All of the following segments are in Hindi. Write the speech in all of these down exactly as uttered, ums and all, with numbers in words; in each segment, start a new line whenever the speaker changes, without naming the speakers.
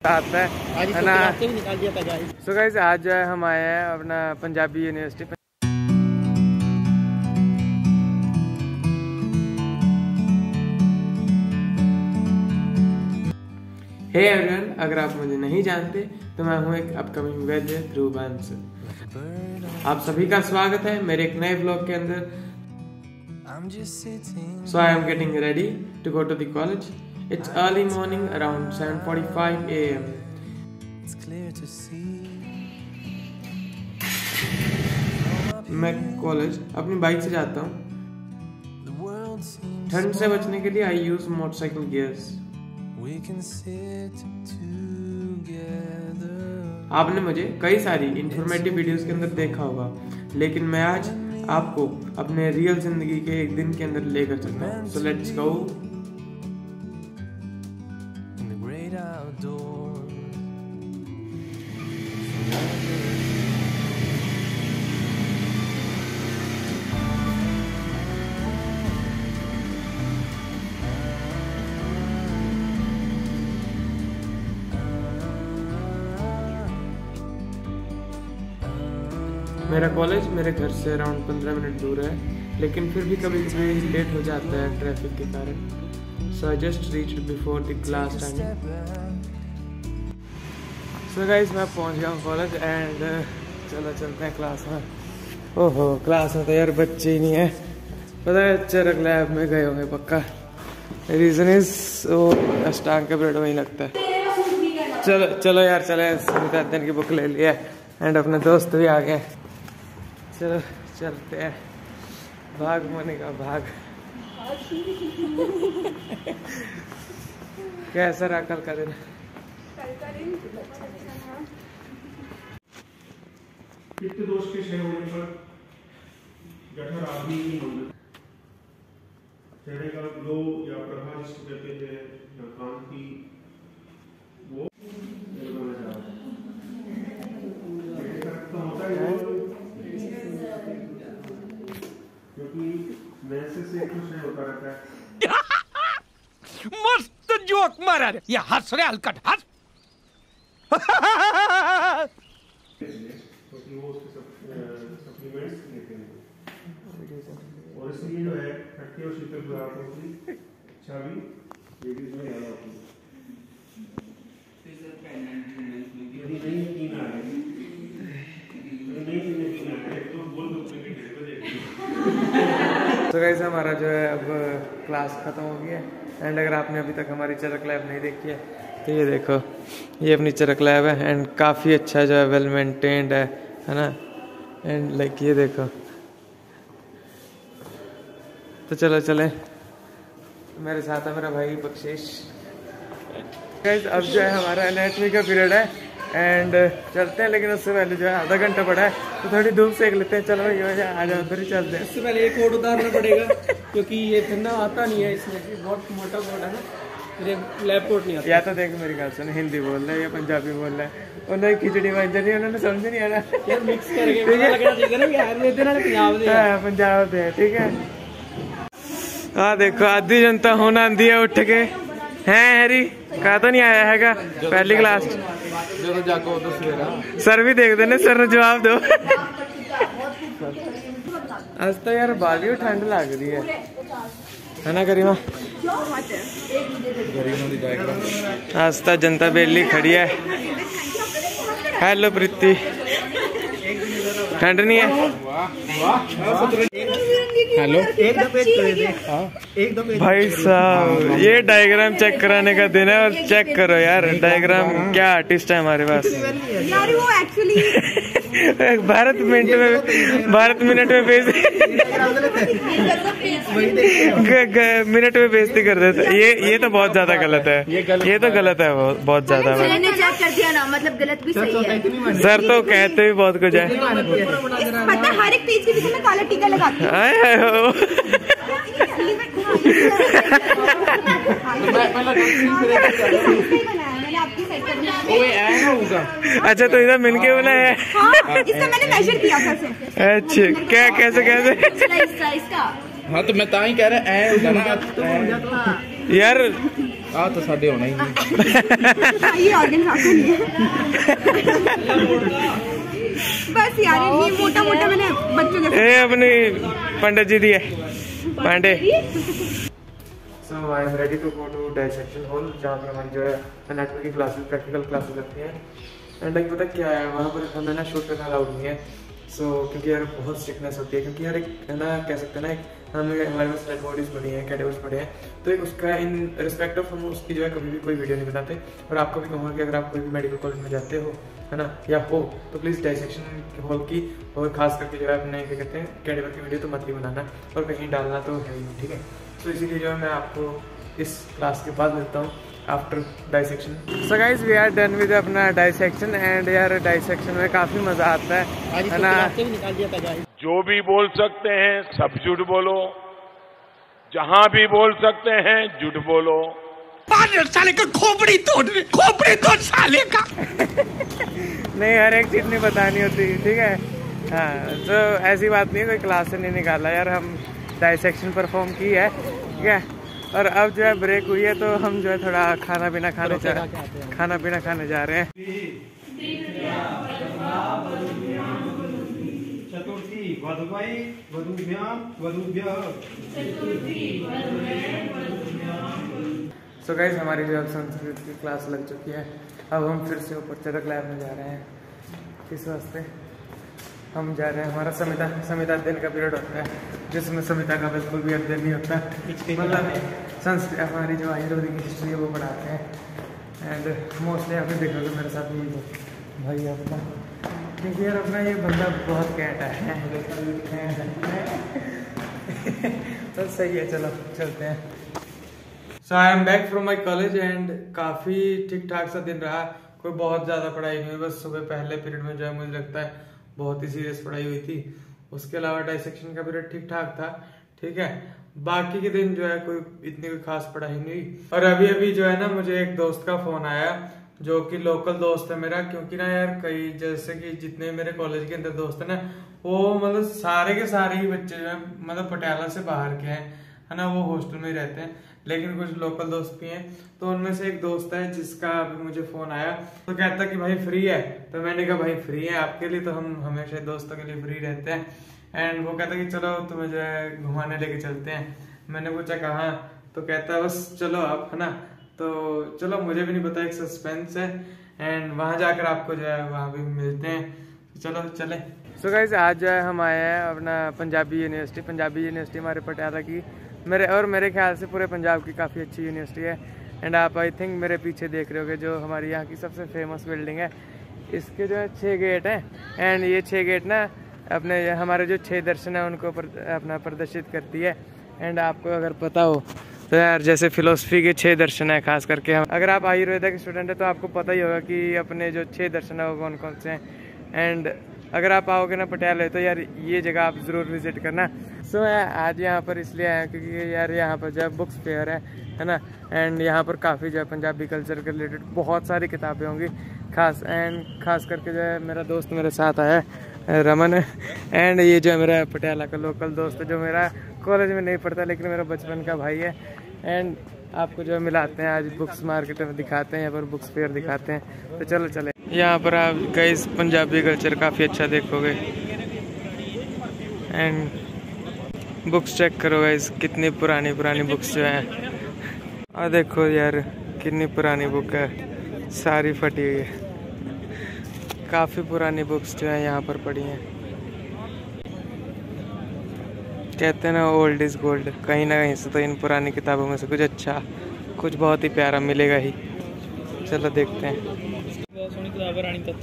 आता है है ना। सो गाइस आज जो है हम आए हैं अपना पंजाबी यूनिवर्सिटी। हे एवरीवन, अगर आप मुझे नहीं जानते तो मैं हूं एक अपकमिंग ग्रेजुएट ध्रुवांश। आप सभी का स्वागत है मेरे एक नए ब्लॉग के अंदर। So I am getting ready to go to the college. It's early morning around seven forty-five a m मैं कॉलेज अपनी बाइक से जाता हूँ। ठंड से बचने के लिए आई यूज मोटरसाइकिल गियर्स। आपने मुझे कई सारी इंफॉर्मेटिव वीडियोस के अंदर देखा होगा, लेकिन मैं आज आपको अपने रियल जिंदगी के एक दिन के अंदर लेकर चलता हूँ। So let's go. मेरा कॉलेज मेरे घर से अराउंड पंद्रह मिनट दूर है, लेकिन फिर भी कभी कभी लेट हो जाता है ट्रैफिक के कारण। So I just reached before the class time. So guys मैं पहुंच गया हूँ कॉलेज एंड चलो चलते हैं क्लास में। ओहो, क्लास में तो यार बच्चे ही नहीं है। पता है चरक लैब में गए होंगे पक्का। रीजन इज वो अष्टांग का पीरियड वहीं लगता है। चलो चलो यार चले, सुनीता अध्ययन की बुक ले लिया एंड अपने दोस्त भी आ गए। चलो चलते हैं। भाग मोनिका भाग। कैसा रहा कल का दिन?
पित्त दोष के क्षय होने पर जठर आदि की चेहरे का ग्लो या प्रभा जिसको कहते हैं या कांति वो होता है, क्योंकि वैसे से कुछ नहीं होता रहता है।
मस्त जोक मारा रे, ये हंस रहे हलकट हंस।
क्योंकि वो उसके सप्लीमेंट्स लेते हैं और इसलिए जो है खट्टे और शीतल पदार्थों की इच्छा भी लेडीज में ज्यादा होती है। यदि नहीं पीना है
तो गाइस हमारा जो है अब क्लास खत्म हो गया एंड अगर आपने अभी तक हमारी चरक लैब नहीं देखी है तो ये देखो, ये अपनी चरक लैब है एंड काफ़ी अच्छा जो है वेल मेंटेन्ड है है ना। एंड लाइक ये देखो। तो चलो चले, मेरे साथ है मेरा भाई बख्शीश। गाइस अब जो है हमारा एनाटॉमी का पीरियड है एंड चलते हैं, लेकिन उससे पहले जो है आधा घंटा पड़ा है तो थोड़ी धूप सेक लेते हैं। चलो भाई आ जाओ, उधर ही चलते हैं।
इससे पहले एक कोड उतारना पड़ेगा क्योंकि ये ठंडा आता नहीं है, इसमें बहुत मोटा कोड है ना, मेरे लैब कोट नहीं आता।
या तो देख मेरी बात सुन, हिंदी बोल रहा है या पंजाबी बोल रहा है, उन्होंने खिचड़ी बन नहीं, उन्होंने समझ नहीं आ रहा
यार मिक्स करके पता लगना चाहिए ना कि यार ये तेरा पंजाब दे
है, पंजाब दे ठीक है। हाँ देखो आधी जनता होना आंधी है उठ के हैं। हैरी कहा तो नहीं आया हैगा पहली क्लास। सर भी देख देने, सर ने जवाब दो। आज तो यार बाली ठंड लग रही है है ना करीमा? आज तो जनता बेली खड़ी है। हेलो प्रीति, ठंड नहीं है? हेलो भाई साहब, ये डायग्राम चेक कराने का दिन है और चेक करो यार डायग्राम, क्या आर्टिस्ट है हमारे पास
यार। वो एक्चुअली
भारत मिनट में भारत मिनट में बेच मिनट में बेइज्जती कर देते। ये ये तो बहुत ज्यादा गलत है, ये तो गलत है बहुत ज्यादा।
मैंने चेक कर दिया ना, मतलब गलत भी सही है।
सर तो कहते भी बहुत कुछ है।
पता है हर एक पेज के पीछे मैं काला टीका लगाती हूँ।
अच्छा तो इधर मिलके बोला है।
हाँ, इसका मैंने मेजर किया था।
अच्छा क्या कैसे कैसे?
इसका इसका
हाँ तो मैं ताही कह रहा है यार
आ तो सादे होना ही नहीं।
ये ऑर्गन आपका नहीं है। बस यार ये मोटा मोटा मैंने बच्चों के
ए अपनी पंडित जी दी है Pandey. So I am ready to go to dissection hall जहाँ पर हमारी जो है एनाटॉमी की क्लासेस प्रैक्टिकल क्लासेस लगती हैं। एंड एक पता क्या है वहाँ पर हमें ना शूट करना अलाउड नहीं है। सो so, क्योंकि यार बहुत स्ट्रिक्टनेस होती है क्योंकि यार एक है ना कह सकते हैं ना एक हमें हमारे पास डेड बॉडीज बनी है कैटेगरीज पड़े हैं तो एक उसका इन रिस्पेक्ट ऑफ हम उसकी जो है कभी भी कोई वीडियो नहीं बनाते। और आपको भी कहूँगा कि अगर आप कोई भी मेडिकल कॉलेज में जाते हो है ना या हो तो प्लीज़ डाइसेक्शन हॉल की और खास करके जो है अपने क्या कहते हैं कैटेगरी की वीडियो तो मत ही बनाना और कहीं डालना तो है ही नहीं, ठीक है। तो इसीलिए जो है मैं आपको इस क्लास के बाद मिलता हूँ after dissection. So guys we are done with अपना डाइसेक्शन एंड यार डाइसेक्शन में काफ़ी मज़ा आता है है ना।
जो भी बोल सकते हैं सब झूठ बोलो, जहां भी बोल सकते हैं झूठ बोलो।
साले का खोपड़ी तोड़ खोपड़ी तोड़ साले का।
नहीं हर एक चीज़ नहीं बतानी होती, ठीक है। हाँ तो ऐसी बात नहीं है कोई क्लास से नहीं निकाला यार, हम डाइसेक्शन परफॉर्म की है, ठीक है। और अब जो है ब्रेक हुई है तो हम जो है थोड़ा खाना पीना खाने जा खाना पीना खाने जा रहे हैं।
चतुर्थी वधुवै वधुभ्यां वधुभ्यः।
सो गाइस हमारी जो अब संस्कृत की क्लास लग चुकी है। अब हम फिर से ऊपर चरक लैब में जा रहे हैं। किस वास्ते हम जा रहे हैं, हमारा समिता समिता अध्ययन का पीरियड होता है जिसमें समिता का बिल्कुल भी अध्ययन नहीं होता। मतलब संस्कृत हमारी जो आयुर्वेदिक की हिस्ट्री है वो पढ़ाते हैं। एंड मोस्टली आप देखोगे मेरे साथ यही भाई अपना क्योंकि यार अपना ये बंदा बहुत कैंटा है। तो सही है चलो चलते हैं। So I am back from my college and काफ़ी ठीक ठाक सा दिन रहा, कोई बहुत ज़्यादा पढ़ाई नहीं हुई। बस सुबह पहले पीरियड में जो है मुझे लगता है बहुत ही सीरियस पढ़ाई हुई थी। उसके अलावा डाइसेक्शन का पीरियड ठीक ठाक था, ठीक है। बाकी के दिन जो है कोई इतनी कोई खास पढ़ाई नहीं हुई। और अभी अभी जो है ना मुझे एक दोस्त का फोन आया जो कि लोकल दोस्त है मेरा, क्योंकि ना यार कई जैसे कि जितने मेरे कॉलेज के अंदर दोस्त है ना वो मतलब सारे के सारे ही बच्चे जो है मतलब पटियाला से बाहर के हैं है ना, वो हॉस्टल में ही रहते हैं। लेकिन कुछ लोकल दोस्त भी हैं तो उनमें से एक दोस्त है जिसका अभी मुझे फोन आया तो कहता कि भाई फ्री है। तो मैंने कहा भाई फ्री है आपके लिए तो हम हमेशा दोस्तों के लिए फ्री रहते हैं। एंड वो कहता कि चलो तुम्हें जो है घुमाने लेके चलते हैं। मैंने पूछा कहाँ, तो कहता बस चलो आप है ना। तो चलो मुझे भी नहीं पता, एक सस्पेंस है। एंड वहाँ जाकर आपको जो है वहाँ भी मिलते हैं, तो चलो चले। सो गाइस आज जो है हम आए हैं अपना पंजाबी यूनिवर्सिटी। पंजाबी यूनिवर्सिटी हमारे पटियाला की मेरे और मेरे ख्याल से पूरे पंजाब की काफ़ी अच्छी यूनिवर्सिटी है। एंड आप आई थिंक मेरे पीछे देख रहे होगे जो हमारी यहाँ की सबसे फेमस बिल्डिंग है, इसके जो है छः गेट हैं। एंड ये छः गेट ना अपने हमारे जो छः दर्शन है उनको पर, अपना प्रदर्शित करती है। एंड आपको अगर पता हो तो यार जैसे फिलोसफी के छः दर्शन है, खास करके हम अगर आप आयुर्वेदा के स्टूडेंट है तो आपको पता ही होगा कि अपने जो छः दर्शन है वो कौन कौन से हैं। एंड अगर आप आओगे ना पटियाला तो यार ये जगह आप ज़रूर विजिट करना। सो so, आज यहाँ पर इसलिए आया क्योंकि यार यहाँ पर जो है बुक्स फेयर है है ना। एंड यहाँ पर काफ़ी जो है पंजाबी कल्चर के रिलेटेड बहुत सारी किताबें होंगी खास। एंड खास करके जो है मेरा दोस्त मेरे साथ आया है रमन। एंड ये जो है मेरा पटियाला का लोकल दोस्त है जो मेरा कॉलेज में नहीं पढ़ता लेकिन मेरा बचपन का भाई है। एंड आपको जो है मिलाते हैं आज बुक्स मार्केट में दिखाते हैं, यहाँ पर बुक्स फेयर दिखाते हैं। तो चलो चले, यहाँ पर आप गाइस पंजाबी कल्चर काफ़ी अच्छा देखोगे। एंड बुक्स चेक करो गाइस, कितनी पुरानी पुरानी बुक्स जो हैं। और देखो यार कितनी पुरानी बुक है, सारी फटी हुई है। काफ़ी पुरानी बुक्स जो है यहाँ पर पड़ी हैं। कहते हैं ना ओल्ड इज़ गोल्ड, कहीं ना कहीं से तो इन पुरानी किताबों में से कुछ अच्छा कुछ बहुत ही प्यारा मिलेगा ही। चलो देखते हैं।
बहुत सोहनी किताब है रानी तत्त,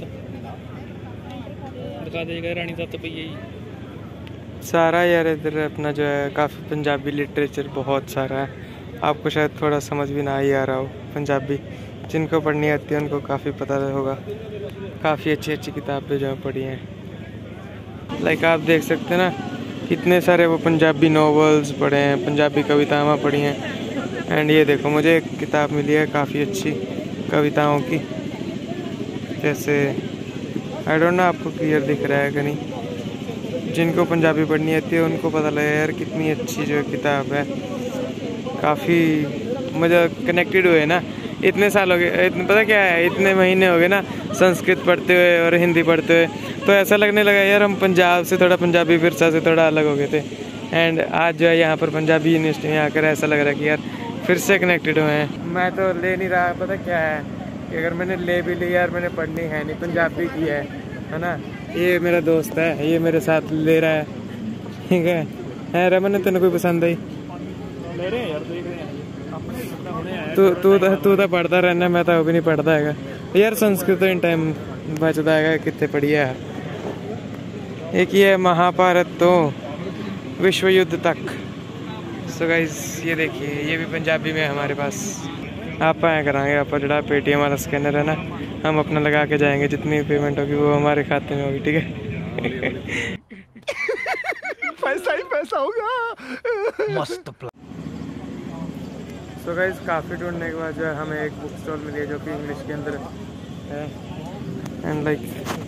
दिखा देगा रानी तत्त पई है जी
सारा यार। इधर अपना जो है काफ़ी पंजाबी लिटरेचर बहुत सारा है, आपको शायद थोड़ा समझ भी ना ही आ रहा हो पंजाबी। जिनको पढ़नी आती है उनको काफ़ी पता होगा। काफ़ी अच्छी अच्छी किताबें जो है पढ़ी हैं। लाइक आप देख सकते हैं ना कितने सारे वो पंजाबी नॉवेल्स पढ़े हैं, पंजाबी कविताएँ पढ़ी हैं। एंड ये देखो मुझे एक किताब मिली है काफ़ी अच्छी कविताओं की, जैसे आई डोंट नो आपको क्लियर दिख रहा है कि नहीं। जिनको पंजाबी पढ़नी आती है उनको पता लगे यार कितनी अच्छी जो किताब है, काफ़ी मुझे कनेक्टेड हुए ना, इतने साल हो गए, इतने पता क्या है, इतने महीने हो गए ना संस्कृत पढ़ते हुए और हिंदी पढ़ते हुए, तो ऐसा लगने लगा यार हम पंजाब से थोड़ा, पंजाबी विरसा से थोड़ा अलग हो गए थे। एंड आज जो है यहाँ पर पंजाबी यूनिवर्सिटी में आकर ऐसा लग रहा है कि यार फिर से कनेक्टेड हुए हैं। मैं तो ले नहीं रहा, पता क्या है कि अगर मैंने ले भी ली यार मैंने पढ़नी है नहीं, पंजाबी की है है ना। ये मेरा दोस्त है, ये मेरे साथ ले रहा है, ठीक है। है रमन, तेन कोई पसंद आई?
ले रहे हैं यार, देख रहे हैं अपने सपना होने आया।
तू तू तू तो पढ़ता रहना, मैं तो भी नहीं पढ़ता है यार। संस्कृत इन टाइम बचता है कितने पढ़िया है। एक ये महाभारत तो विश्व युद्ध तक। सो गाइस ये देखिए, ये भी पंजाबी में हमारे पास। आप आए कराएंगे, आप जरा पेटीएम वाला स्कैनर है ना, हम अपना लगा के जाएंगे, जितनी पेमेंट होगी वो हमारे खाते में होगी, ठीक है।
पैसा ही पैसा होगा। मस्त।
सो गाइस काफ़ी ढूंढने के बाद जो है हमें एक बुक स्टॉल मिली है जो कि इंग्लिश के अंदर है। एंड लाइक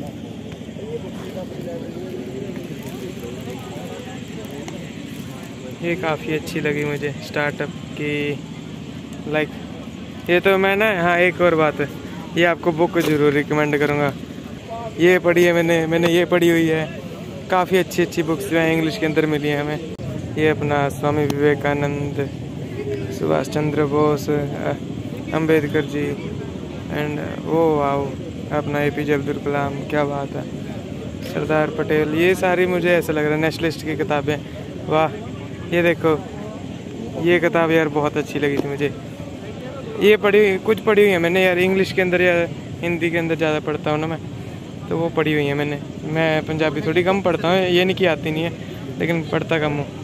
ये काफ़ी अच्छी लगी मुझे, स्टार्टअप की। लाइक ये तो मैं ना, हाँ एक और बात है, ये आपको बुक जरूर रिकमेंड करूँगा। ये पढ़ी है मैंने मैंने ये पढ़ी हुई है, काफ़ी अच्छी अच्छी बुक्स जो है इंग्लिश के अंदर मिली है हमें। ये अपना स्वामी विवेकानंद, सुभाष चंद्र बोस, अंबेडकर जी, एंड वो आओ अपना ए पी जे अब्दुल कलाम, क्या बात है, सरदार पटेल। ये सारी मुझे ऐसा लग रहा है नेशनलिस्ट की किताबें। वाह, ये देखो ये किताब यार बहुत अच्छी लगी थी मुझे। ये पढ़ी, कुछ पढ़ी हुई है मैंने यार इंग्लिश के अंदर या हिंदी के अंदर ज़्यादा पढ़ता हूँ ना मैं, तो वो पढ़ी हुई है मैंने। मैं पंजाबी थोड़ी कम पढ़ता हूँ, ये नहीं कि आती नहीं है, लेकिन पढ़ता कम हूँ।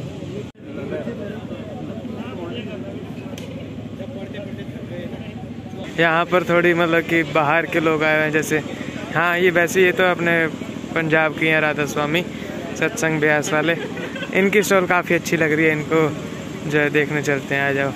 यहाँ पर थोड़ी मतलब कि बाहर के लोग आए हैं जैसे, हाँ ये वैसे ये तो अपने पंजाब की हैं राधा स्वामी सत्संग ब्यास वाले, इनकी स्टॉल काफ़ी अच्छी लग रही है, इनको जो है देखने चलते हैं, आ जाओ।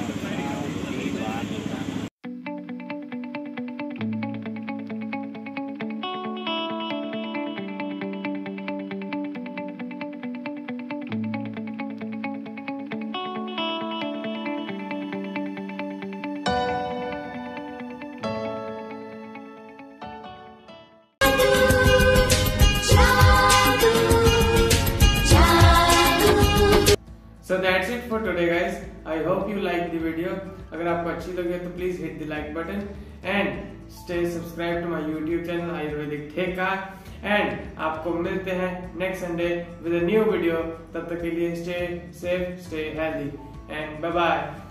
So that's it for today guys. I hope you like the video. अगर आपको अच्छी लगी है तो please hit the like button and stay subscribe to my YouTube channel Ayurvedic Theka. And आपको मिलते हैं next Sunday with a new video. तब तक के लिए stay safe, stay healthy and bye bye.